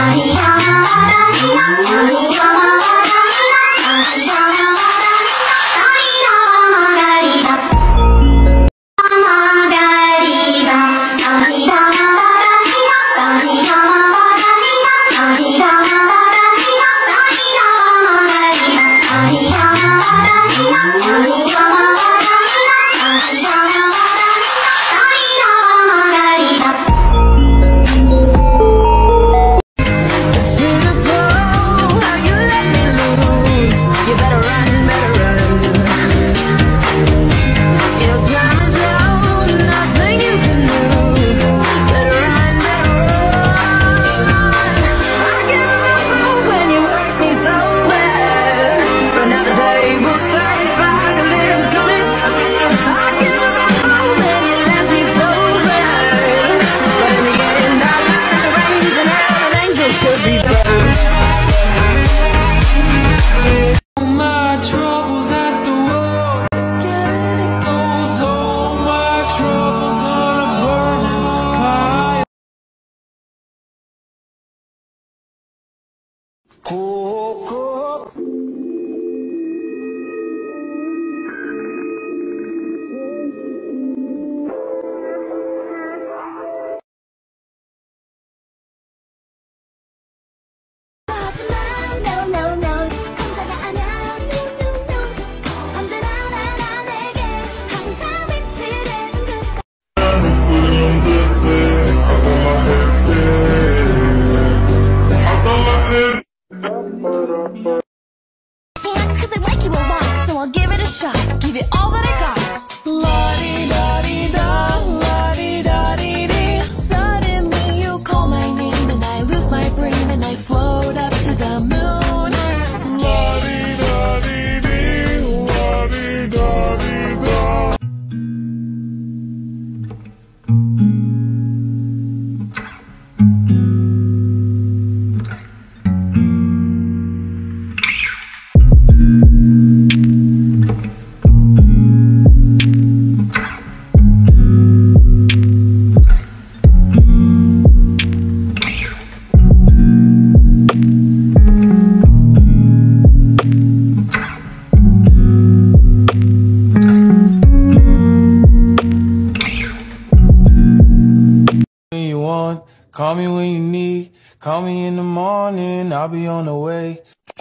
Call me when you need, call me in the morning, I'll be on the way.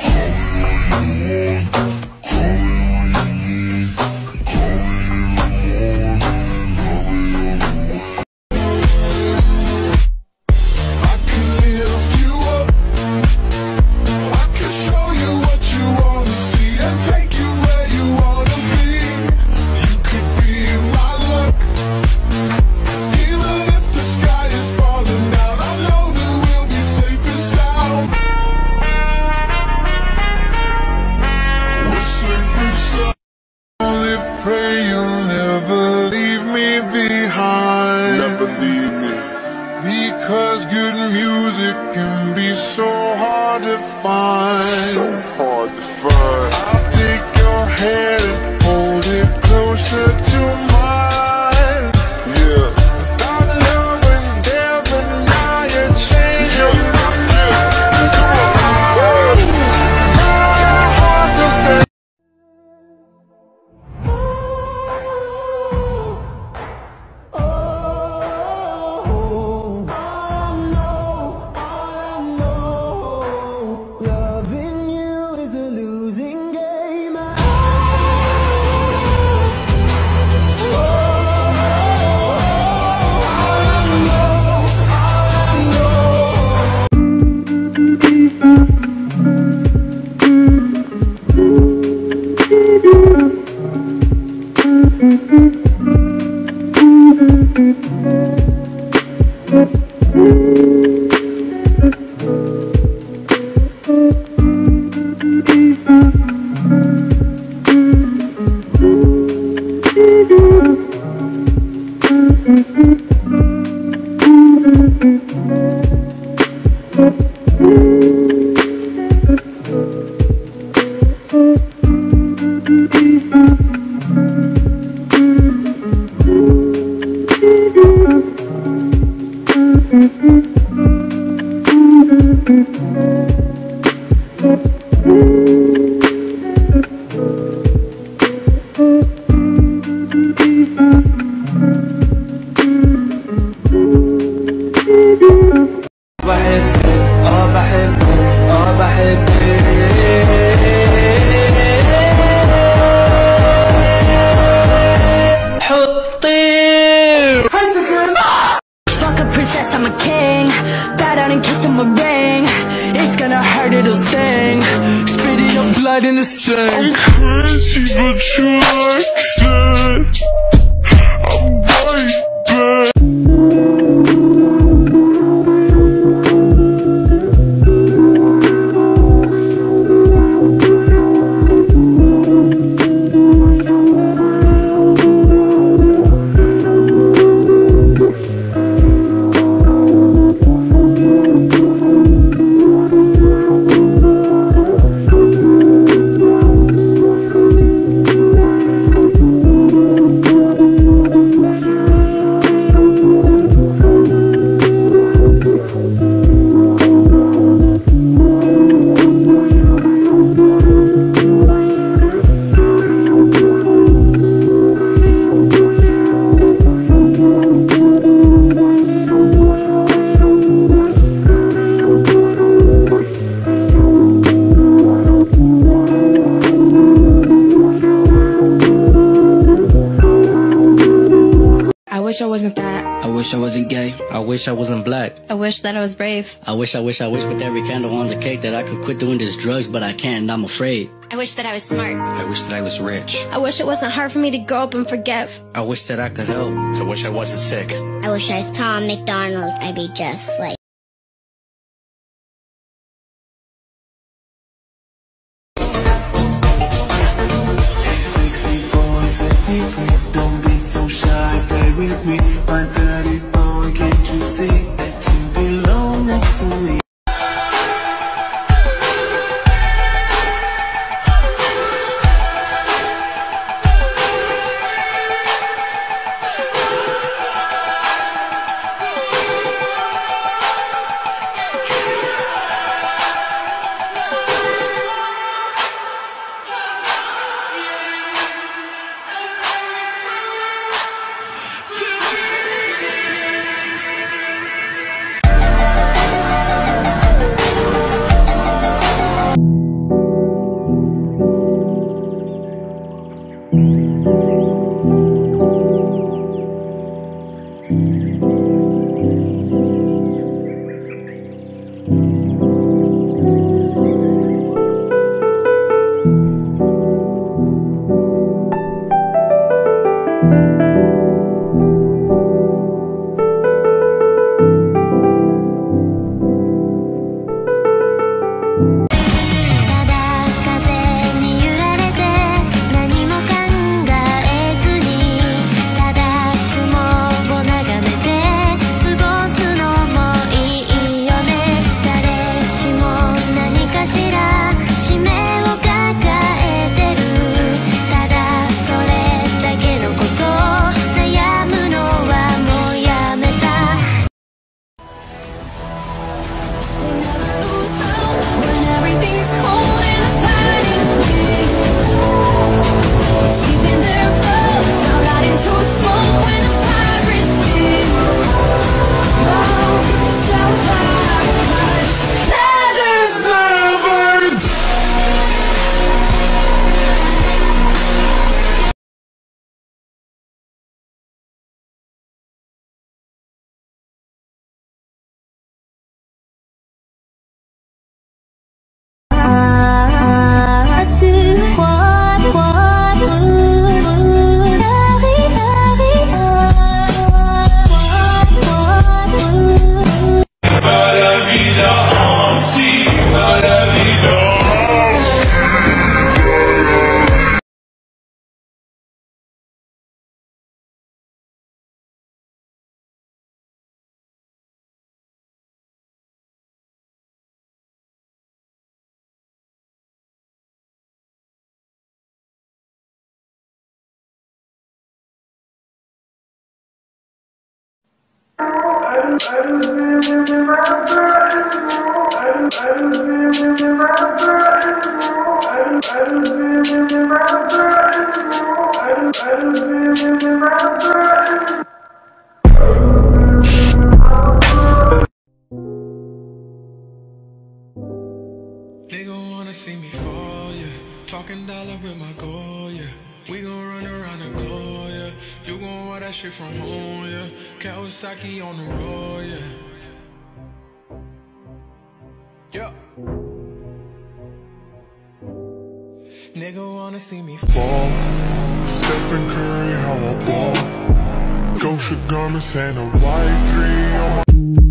Because good music can be so hard to find. So hard to find. I'll take your hand and hold it closer to mine. Yeah. Our love was there, but now you're changing my mind. My heart's a stay. Loving Bow down and kiss on my ring. It's gonna hurt, it'll sting. Spitting your blood in the sink. I'm crazy, but you like that. I'm right back. I wish I wasn't fat. I wish I wasn't gay. I wish I wasn't black. I wish that I was brave. I wish with every candle on the cake that I could quit doing these drugs, but I can't and I'm afraid. I wish that I was smart. I wish that I was rich. I wish it wasn't hard for me to grow up and forgive. I wish that I could help. I wish I wasn't sick. I wish I was Tom McDonald. I'd be just like don't be so shy, play with me. My dirty boy, can't you see that you belong next to me? Nigga wanna see me fall, yeah. Talking dollar with my goal, yeah. We gon' run around the globe, yeah. You gon' want that shit from home, yeah. Kawasaki on the road, yeah. Nigga wanna see me fall. Stephen Curry, how I ball. Gacha garments and a white three on my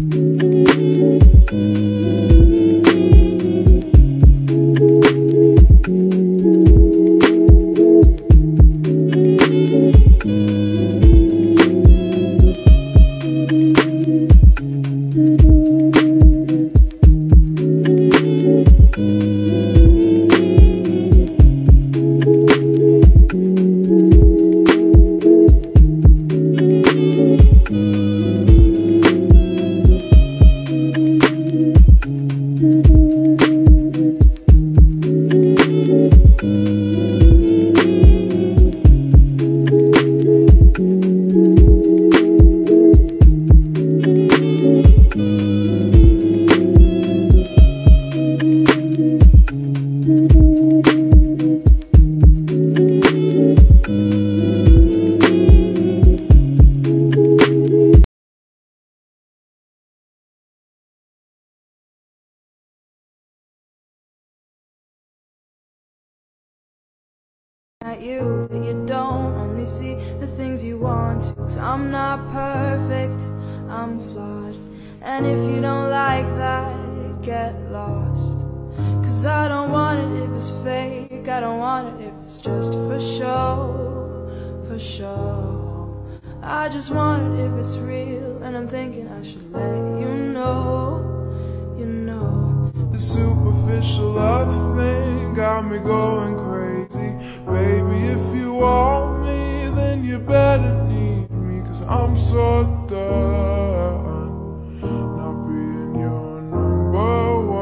at you, that you don't only see the things you want to. 'Cause I'm not perfect, I'm flawed. And if you don't like that, get lost. 'Cause I don't want it if it's fake, I don't want it if it's just for show, for show. I just want it if it's real, and I'm thinking I should let you know, you know. The superficial love thing got me going crazy. Baby, if you want me, then you better need me. 'Cause I'm so done not being your number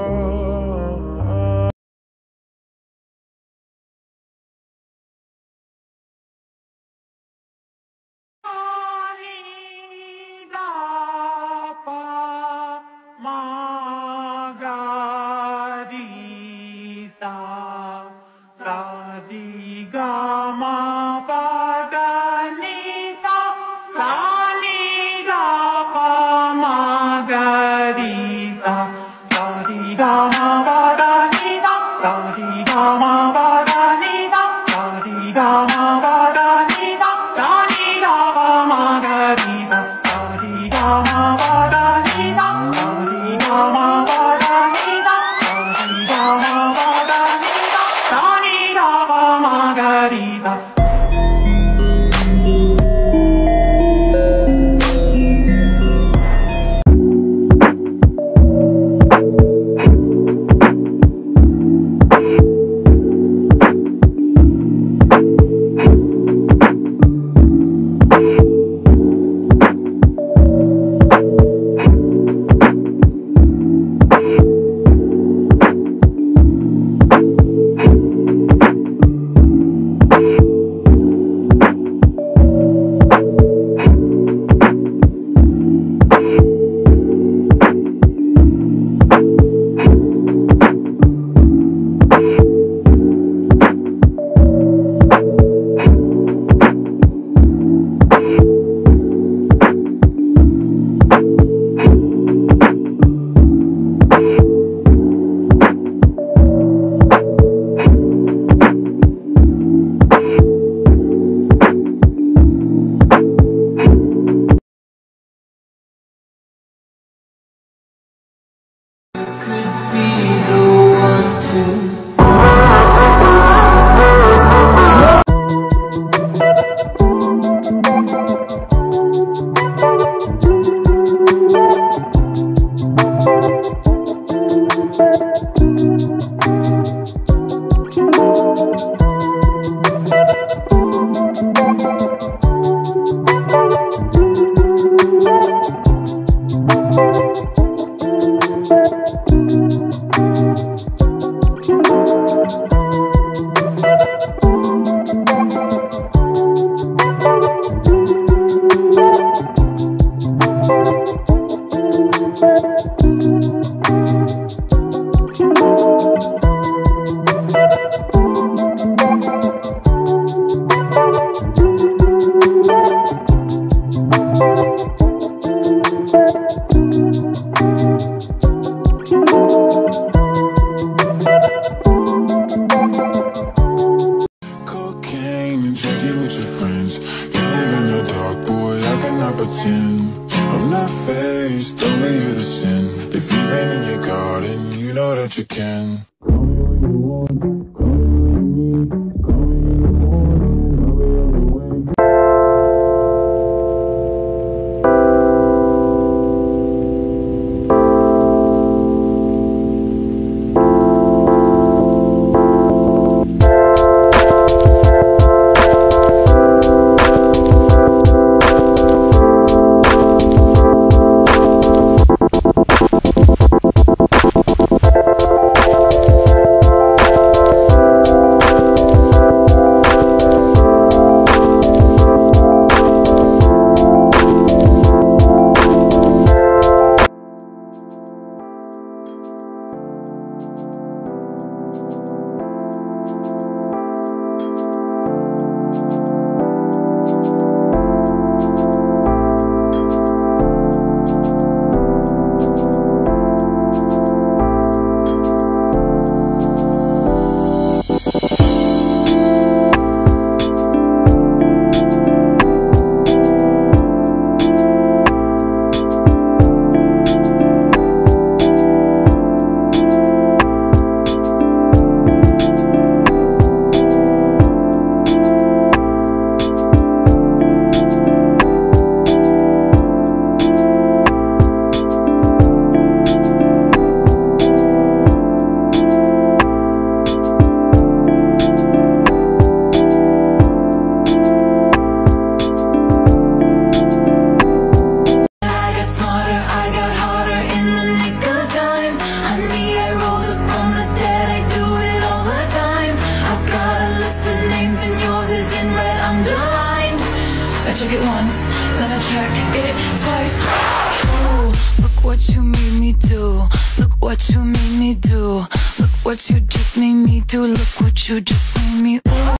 one. that you can. I check it once, then I check it twice. Oh, look what you made me do. Look what you made me do. Look what you just made me do. Look what you just made me. Ooh.